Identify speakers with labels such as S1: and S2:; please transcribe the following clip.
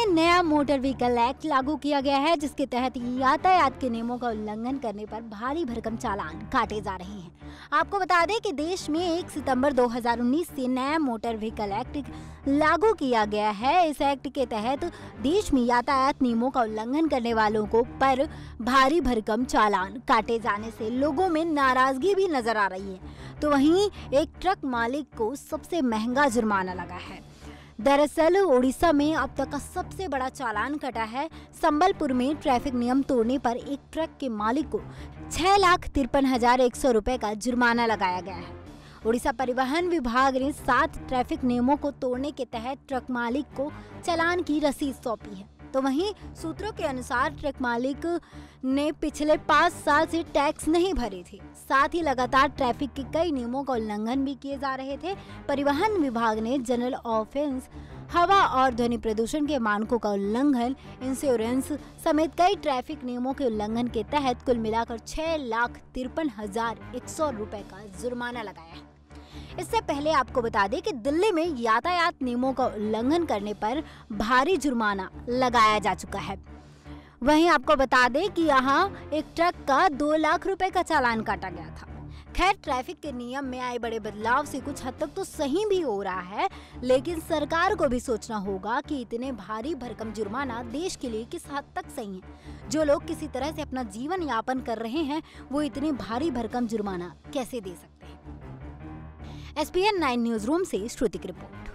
S1: नया motor vehicle act लागू किया गया है, जिसके तहत यातायात के नियमों का उल्लंघन करने पर भारी भरकम चालान काटे जा रहे हैं। आपको बता दें कि देश में 1 सितंबर 2019 से नया मोटर व्हीकल एक्ट लागू किया गया है। इस एक्ट के तहत देश में यातायात नियमों का उल्लंघन करने वालों को पर भारी भरकम चालान काटे जाने से लोगों में नाराजगी भी नजर आ रही है। तो वहीं एक ट्रक मालिक को सबसे महंगा जुर्माना लगा है। दरअसल उड़ीसा में अब तक का सबसे बड़ा चालान कटा है। संबलपुर में ट्रैफिक नियम तोड़ने पर एक ट्रक के मालिक को 6,53,100 रुपए का जुर्माना लगाया गया है। उड़ीसा परिवहन विभाग ने 7 ट्रैफिक नियमों को तोड़ने के तहत ट्रक मालिक को चालान की रसीद सौंपी है। तो वहीं सूत्रों के अनुसार ट्रक मालिक ने पिछले 5 साल से टैक्स नहीं भरे थे। साथ ही लगातार ट्रैफिक के कई नियमों का उल्लंघन भी किए जा रहे थे। परिवहन विभाग ने जनरल ऑफेंस, हवा और ध्वनि प्रदूषण के मानकों का उल्लंघन, इंश्योरेंस समेत कई ट्रैफिक नियमों के उल्लंघन के तहत कुल मिलाकर 6,53,100 रुपए का जुर्माना लगाया है। इससे पहले आपको बता दें कि दिल्ली में यातायात नियमों का उल्लंघन करने पर भारी जुर्माना लगाया जा चुका है। वहीं आपको बता दें कि यहाँ एक ट्रक का 2 लाख रुपए का चालान काटा गया था। खैर, ट्रैफिक के नियम में आए बड़े बदलाव से कुछ हद तक तो सही भी हो रहा है, लेकिन सरकार को भी सोचना होगा कि इतने भारी भरकम जुर्माना देश के लिए किस हद तक सही है। जो लोग किसी तरह से अपना जीवन यापन कर रहे हैं, वो इतने भारी भरकम जुर्माना कैसे दे सकते हैं। SPN 9 न्यूज रूम से श्रुति की रिपोर्ट।